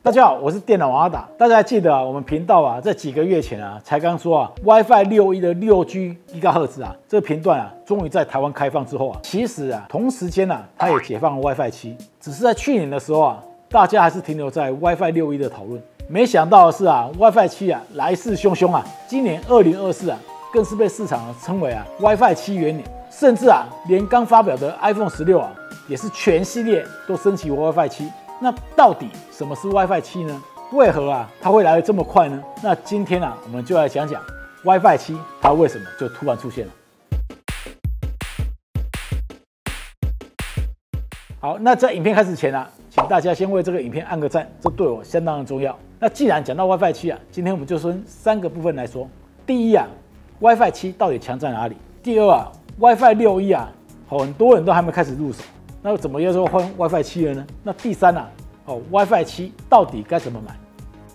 大家好，我是电脑王阿达。大家还记得啊，我们频道啊，在几个月前啊，才刚说啊 ，WiFi 6E 的6G GHz 啊，这个频段啊，终于在台湾开放之后啊，其实啊，同时间啊，它也解放了 WiFi 7，只是在去年的时候啊，大家还是停留在 WiFi 6E 的讨论。没想到的是啊 ，WiFi 7啊，来势汹汹啊，今年2024啊，更是被市场称为啊 WiFi 7元年，甚至啊，连刚发表的 iPhone 16啊，也是全系列都升级 WiFi 7。那到底什么是 WiFi 7呢？为何啊它会来得这么快呢？那今天啊我们就来讲讲 WiFi 7它为什么就突然出现了。好，那在影片开始前啊，请大家先为这个影片按个赞，这对我相当的重要。那既然讲到 WiFi 7啊，今天我们就分3个部分来说。第一啊 ，WiFi 7到底强在哪里？第二啊 ，WiFi 6E 啊，很多人都还没开始入手。那怎么又说换 WiFi 7了呢？那第三啊，WiFi 7到底该怎么买？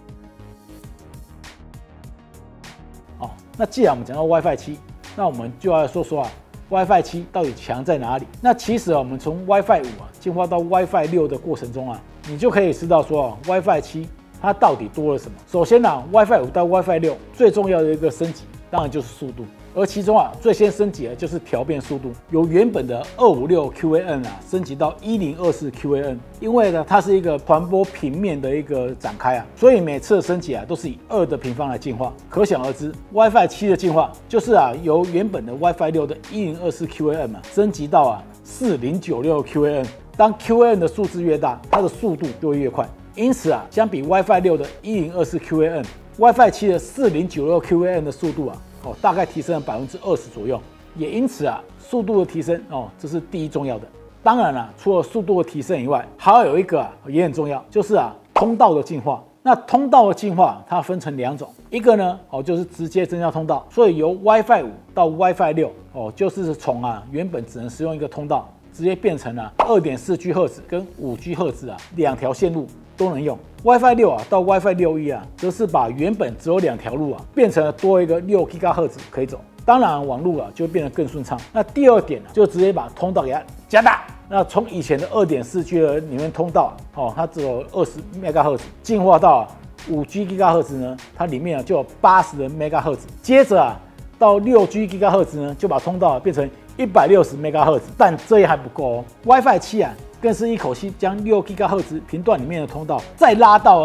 那既然我们讲到 WiFi 7，那我们就要说说啊 ，WiFi 7到底强在哪里？那其实啊，我们从 WiFi 5啊进化到 WiFi 6的过程中啊，你就可以知道说啊 ，WiFi 7它到底多了什么。首先啊 ，WiFi 5到 WiFi 6最重要的一个升级，当然就是速度。而其中啊，最先升级的就是调变速度，由原本的256 QAM 啊升级到1024 QAM。因为呢，它是一个传播平面的一个展开啊，所以每次的升级啊都是以2的平方来进化。可想而知 ，WiFi 7的进化就是啊由原本的 WiFi 6的1024 QAM 啊升级到啊4096 QAM。当 QAM 的数字越大，它的速度就会越快。因此啊，相比 WiFi 6的1024 QAM，WiFi 7的4096 QAM 的速度啊。大概提升了20%左右，也因此啊，速度的提升这是第一重要的。当然了，除了速度的提升以外，还有一个也很重要，就是啊，通道的进化。那通道的进化它分成2种，一个呢就是直接增加通道，所以由 WiFi 5到 WiFi 6就是从啊原本只能使用一个通道，直接变成了2.4GHz 跟5GHz 啊2条线路都能用。WiFi 6啊到 WiFi 6E 啊，则是把原本只有2条路啊，变成了多一个6 GHz 可以走。当然，网路啊就会变得更顺畅。那第二点呢，就直接把通道给它加大。那从以前的2.4G 的里面通道它只有20 MHz， 进化到5G GHz 呢，它里面就有80的 MHz。接着啊，到6G GHz 呢，就把通道变成160 MHz。但这也还不够WiFi 7啊。更是一口气将6 GHz 频段里面的通道再拉到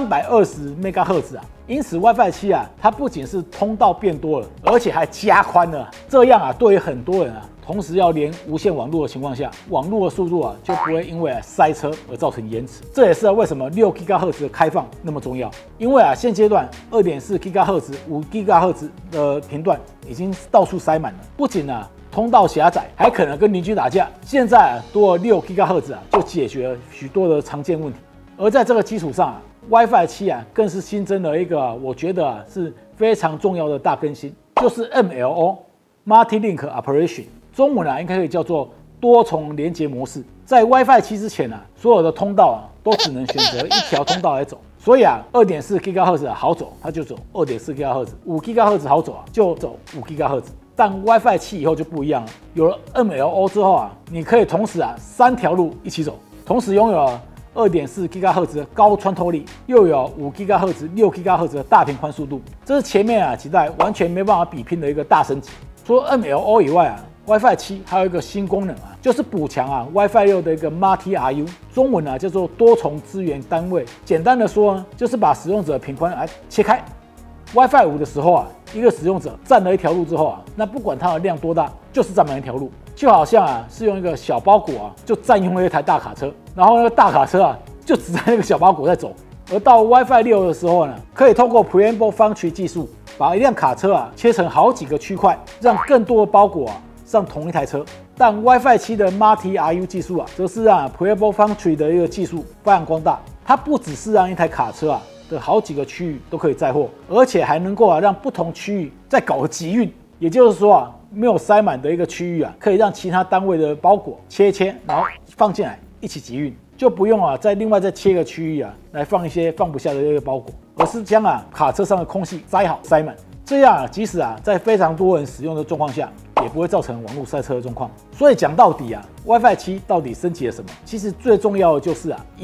320 MHz 啊！因此 WiFi 7啊，它不仅是通道变多了，而且还加宽了。这样啊，对于很多人啊，同时要连无线网络的情况下，网络的速度啊就不会因为塞车而造成延迟。这也是为什么6 GHz 的开放那么重要。因为啊，现阶段2.4 GHz、5 GHz 的频段已经到处塞满了，不仅啊。通道狭窄，还可能跟邻居打架。现在多了6 GHz 啊，就解决了许多的常见问题。而在这个基础上啊 ，WiFi 7啊，更是新增了一个我觉得是非常重要的大更新，就是 MLO（Multi-Link Operation）， 中文应该可以叫做多重连接模式。在 WiFi 7之前啊，所有的通道都只能选择一条通道来走。所以啊，2.4 GHz 好走，它就走2.4 GHz； 5 GHz 好走就走5 GHz。但 WiFi 7以后就不一样了，有了 MLO 之后啊，你可以同时3条路一起走，同时拥有2.4 GHz 的高穿透力，又有5 GHz、6 GHz 的大频宽速度，这是前面几代完全没办法比拼的一个大升级。除了 MLO 以外WiFi 7还有一个新功能就是补强WiFi 6的一个 Multi RU， 中文叫做多重资源单位。简单的说呢，就是把使用者的频宽切开。WiFi 5的时候一个使用者占了一条路之后那不管它的量多大，就是占满一条路，就好像是用一个小包裹就占用了一台大卡车，然后那个大卡车就只在那个小包裹在走。而到 WiFi 6的时候呢，可以透过 Preamble Foundry 技术，把一辆卡车切成好几个区块，让更多的包裹上同一台车。但 WiFi 7的 Multi RU 技术则是让 Preamble Foundry 的一个技术发扬光大，它不只是让一台卡车的好几个区域都可以载货，而且还能够让不同区域再搞个集运，也就是说没有塞满的一个区域可以让其他单位的包裹切，然后放进来一起集运，就不用再另外再切个区域来放一些放不下的一个包裹，而是将卡车上的空气塞好塞满，这样即使在非常多人使用的状况下，也不会造成网络塞车的状况。所以讲到底WiFi 7到底升级了什么？其实最重要的就是一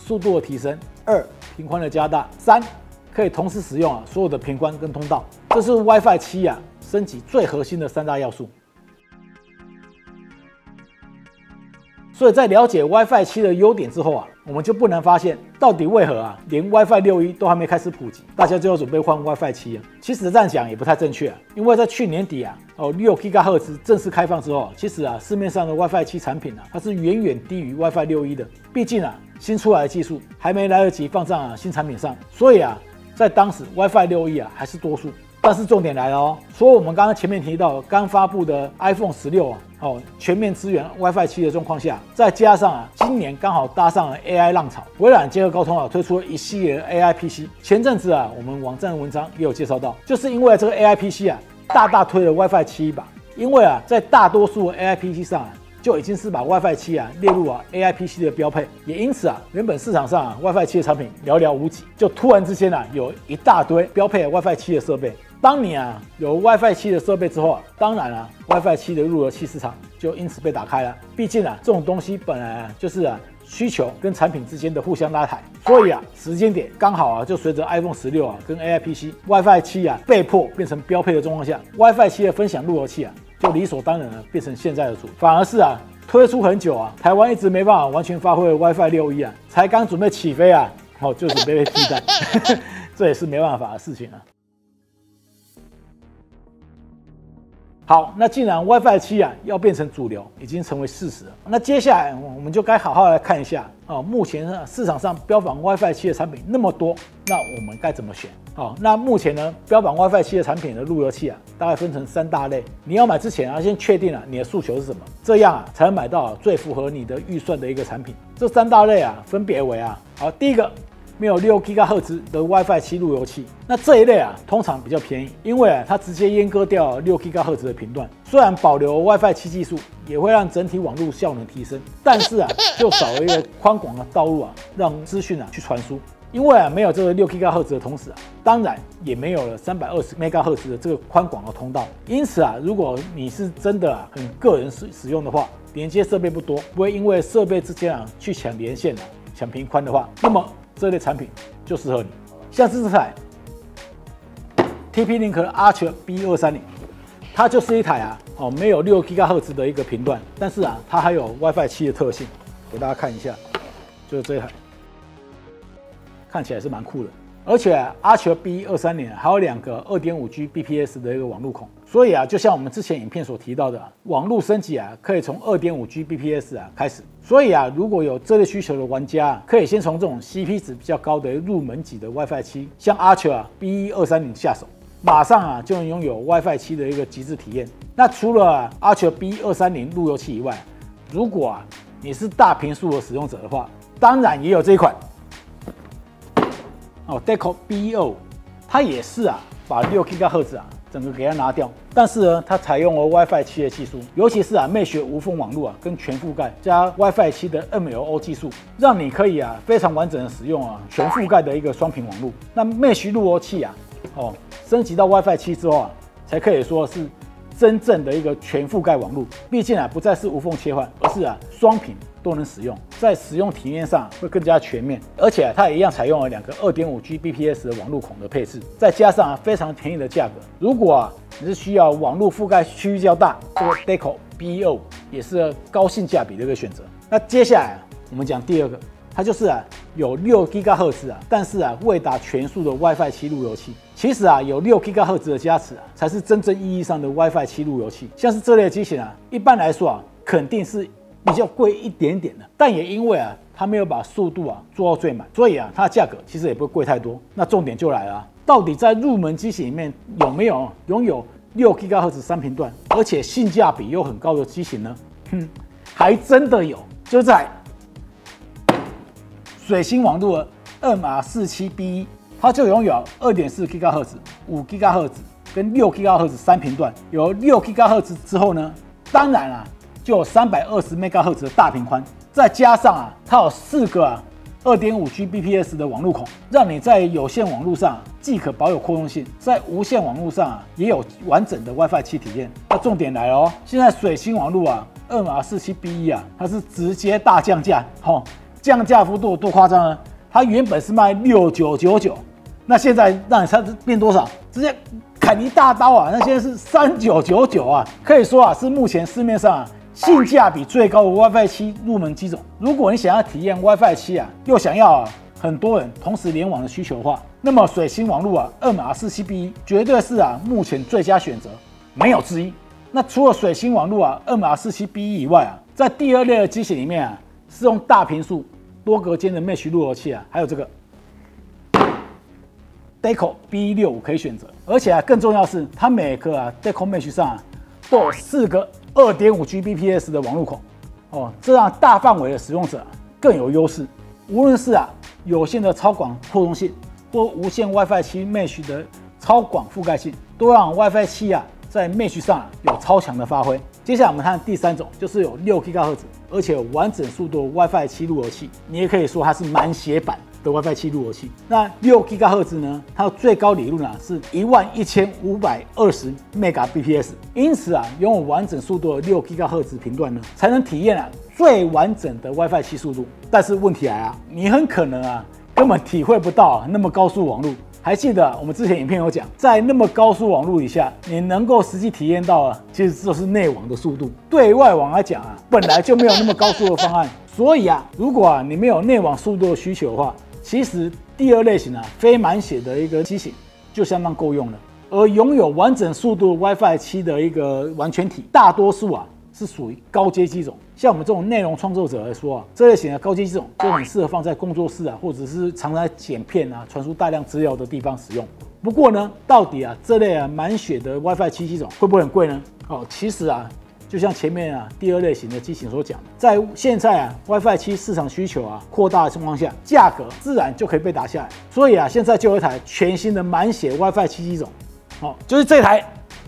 速度的提升；2频宽的加大；3可以同时使用所有的频宽跟通道。这是 WiFi 7升级最核心的3大要素。所以在了解 WiFi 7的优点之后我们就不难发现，到底为何连 WiFi 6E 都还没开始普及，大家就要准备换 WiFi 7其实这样讲也不太正确因为在去年底6 GHz 正式开放之后，其实市面上的 WiFi 7产品它是远远低于 WiFi 6E 的。毕竟新出来的技术还没来得及放上新产品上，所以在当时 WiFi 6E还是多数。但是重点来了所以我们刚刚前面提到刚发布的 iPhone 16全面支援 WiFi 7的状况下，再加上今年刚好搭上了 AI 浪潮，微软结合高通推出了一系列的 AI PC。前阵子我们网站的文章也有介绍到，就是因为这个 AI PC 大推了 WiFi 7一把，因为在大多数的 AI PC 上就已经是把 WiFi 7列入AI PC 的标配，也因此原本市场上WiFi 7的产品寥寥无几，就突然之间有一大堆标配 WiFi 7的设备。当你有 WiFi 7的设备之后当然WiFi 7的路由器市场就因此被打开了。毕竟这种东西本来就是需求跟产品之间的互相拉抬，所以时间点刚好就随着 iPhone 16跟 AI PC WiFi 7被迫变成标配的状况下，WiFi 7的分享路由器就理所当然的变成现在的主，反而是推出很久台湾一直没办法完全发挥的 WiFi 6E才刚准备起飞就准备被替代，这也是没办法的事情好，那既然 WiFi 7要变成主流，已经成为事实了，那接下来我们就该好好来看一下目前市场上标榜 WiFi 7的产品那么多，那我们该怎么选？那目前呢，标榜 WiFi 7的产品的路由器大概分成3大类。你要买之前先确定你的诉求是什么，这样才能买到最符合你的预算的一个产品。这3大类分别为第一个，没有6 GHz 的 WiFi 7路由器，那这一类通常比较便宜，因为它直接阉割掉6 GHz 的频段，虽然保留 WiFi 7技术，也会让整体网络效能提升，但是就少了一个宽广的道路让资讯去传输。因为没有这个6 GHz 的同时当然也没有了320 MHz 的这个宽广的通道。因此如果你是真的很个人使用的话，连接设备不多，不会因为设备之间去抢连线抢频宽的话，那么这类产品就适合你。像是这台 TP-Link 的 Archer B230， 它就是一台没有6 GHz 的一个频段，但是它还有 WiFi 7的特性，给大家看一下，就是这一台。看起来是蛮酷的，而且Archer B230还有2个 2.5Gbps 的一个网路孔，所以就像我们之前影片所提到的，网路升级可以从 2.5Gbps 开始。所以如果有这类需求的玩家可以先从这种 CP 值比较高的入门级的 WiFi 7，像 Archer B230下手，马上就能拥有 WiFi 7的一个极致体验。那除了Archer B230路由器以外，如果你是大频数的使用者的话，当然也有这一款。Deco B125， 它也是把6 GHz 整个给它拿掉，但是呢，它采用了 WiFi 7的技术，尤其是Mesh 无缝网络跟全覆盖加 WiFi 7的 MLO 技术，让你可以非常完整的使用全覆盖的一个双频网络。那 Mesh 路由器升级到 WiFi 7之后才可以说是真正的一个全覆盖网络，毕竟不再是无缝切换，而是双频都能使用，在使用体验上会更加全面，而且它也一样采用了2个 2.5Gbps 的网路孔的配置，再加上非常便宜的价格。如果你是需要网络覆盖区域较大，这个 Deco B125也是高性价比的一个选择。那接下来我们讲第二个，它就是有6 GHz 但是未达全速的 WiFi 7路由器。其实有6 GHz 的加持才是真正意义上的 WiFi 7路由器。像是这类的机型一般来说肯定是比较贵一点点的，但也因为它没有把速度做到最满，所以它的价格其实也不会贵太多。那重点就来了，到底在入门机型里面有没有拥有6 GHz 3频段，而且性价比又很高的机型呢？还真的有，就在水星网络的 MR47B1， 它就拥有 2.4 GHz、5 GHz 跟6 GHz 3频段。有6 GHz 之后呢，当然就有320 MHz 的大频宽，再加上它有4个2.5Gbps 的网路孔，让你在有线网络上既可保有扩容性，在无线网络上也有完整的 WiFi 7体验。那重点来了现在水星网络MR47B1它是直接大降价， 降价幅度有多夸张呢？它原本是卖6999，那现在让你猜变多少？直接砍一大刀啊！那现在是3999啊，可以说啊是目前市面上性价比最高的 WiFi 7入门机种。如果你想要体验 WiFi 7啊，又想要很多人同时联网的需求的话，那么水星网路2MR47B1绝对是目前最佳选择，没有之一。那除了水星网路2MR47B1以外在第二类的机型里面是用大频数多隔间的 Mesh 路由器还有这个 Deco B165可以选择，而且更重要的是，它每个Deco Mesh 上都有4个2.5 Gbps 的网路孔这让大范围的使用者更有优势。无论是有线的超广扩容性，或无线 WiFi 7 Mesh 的超广覆盖性，都让 WiFi 7在 Mesh 上有超强的发挥。接下来我们看第3种，就是有6 GHz 而且有完整速度的 WiFi 7路由器，你也可以说它是满血版的 WiFi 7路由器。那6 GHz 呢，它的最高理论是11520 Mbps， 因此拥有完整速度的6 GHz 频段呢，才能体验最完整的 WiFi 7速度。但是问题来你很可能根本体会不到那么高速网路。还记得我们之前影片有讲，在那么高速网路以下，你能够实际体验到其实就是内网的速度。对外网来讲本来就没有那么高速的方案，所以如果你没有内网速度的需求的话，其实第二类型非满血的一个机型就相当够用了。而拥有完整速度 WiFi 7的一个完全体，大多数是属于高阶机种。像我们这种内容创作者来说这类型的高阶机种就很适合放在工作室或者是常常剪片传输大量资料的地方使用。不过呢，到底这类满血的 WiFi 7机种会不会很贵呢？其实就像前面第二类型的机型所讲的，在现在WiFi 7市场需求扩大的情况下，价格自然就可以被打下来。所以现在就有一台全新的满血 WiFi 7机种，就是这台，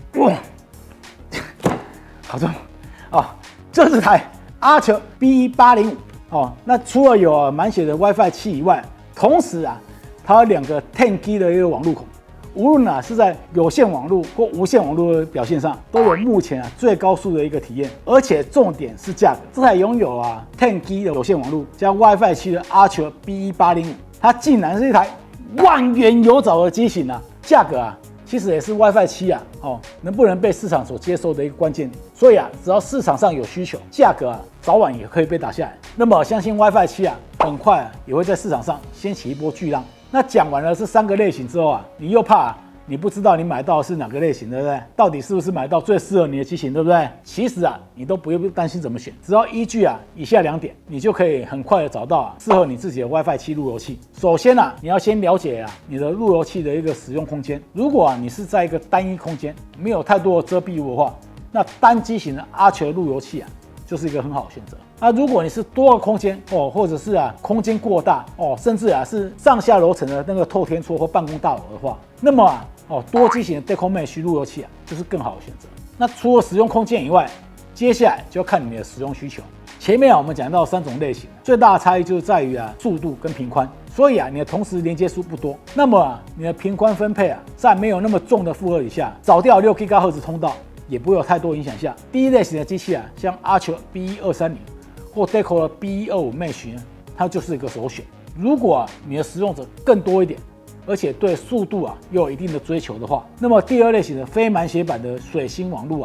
好重这台Archer B185那除了有满血的 WiFi 7以外，同时它有2个 10G 的一个网路孔，无论是在有线网路或无线网路的表现上，都有目前最高速的一个体验。而且重点是价格，这台拥有10G 的有线网路加 WiFi 7的 Archer B185，它竟然是一台万元有找的机型价格其实也是 WiFi 7能不能被市场所接受的一个关键。所以只要市场上有需求，价格早晚也可以被打下来。那么相信 WiFi 7很快也会在市场上掀起一波巨浪。那讲完了这3个类型之后你又怕你不知道你买到的是哪个类型，对不对？到底是不是买到最适合你的机型，对不对？其实你都不用担心怎么选，只要依据以下2点，你就可以很快的找到适合你自己的 WiFi 7路由器。首先你要先了解你的路由器的一个使用空间。如果你是在一个单一空间，没有太多的遮蔽物的话，那单机型的 Archer 路由器就是一个很好的选择。那如果你是多个空间或者是空间过大甚至是上下楼层的那个透天厝或办公大楼的话，那么多机型的 Deco Mesh 路由器就是更好的选择。那除了使用空间以外，接下来就要看你的使用需求。前面我们讲到3种类型，最大的差异就是在于速度跟频宽。所以你的同时连接数不多，那么你的频宽分配在没有那么重的负荷以下，找掉6 GHz 通道也不会有太多影响下，第一类型的机器像 Archer B1230或 Deco 的 B125 Mesh 呢，它就是一个首选。如果你的使用者更多一点，而且对速度又有一定的追求的话，那么第2类型的非满血版的水星网路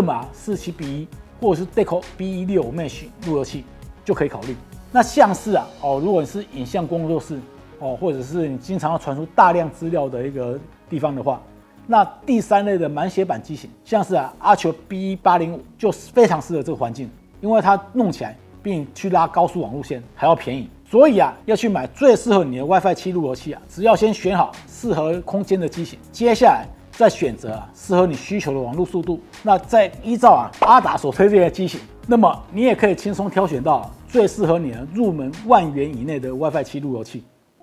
2MR47B1或者是 Deco B165 Mesh 路由器就可以考虑。那像是如果你是影像工作室或者是你经常要传输大量资料的一个地方的话，那第3类的满血版机型，像是Archer B185就非常适合这个环境，因为它弄起来比你去拉高速网路线还要便宜。所以要去买最适合你的 WiFi 7路由器只要先选好适合空间的机型，接下来再选择适合你需求的网络速度，那再依照阿达所推荐的机型，那么你也可以轻松挑选到最适合你的入门1万元以内的 WiFi 7路由器。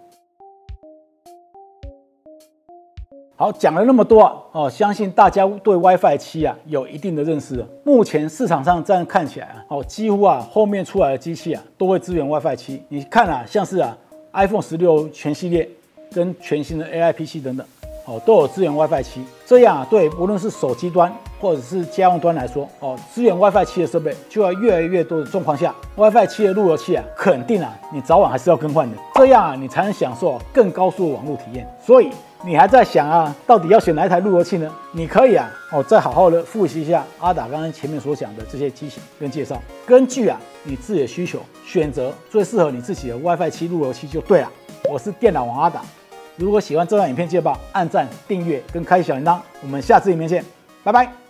好，讲了那么多相信大家对 WiFi 7有一定的认识了。目前市场上这样看起来几乎后面出来的机器都会支援 WiFi 7。你看像是iPhone 16全系列跟全新的 AI PC 等等， 都有支援 WiFi 7，这样啊，对无论是手机端或者是家用端来说，支援 WiFi 7的设备就要越来越多的状况下，WiFi 7的路由器啊，肯定啊，你早晚还是要更换的，这样啊，你才能享受更高速的网络体验。所以你还在想啊，到底要选哪一台路由器呢？你可以啊，再好好的复习一下阿达刚刚前面所讲的这些机型跟介绍，根据啊你自己的需求，选择最适合你自己的 WiFi 7路由器就对了。我是电脑王阿达，如果喜欢这段影片，记得帮我按赞、订阅跟开启小铃铛。我们下次影片见，拜拜。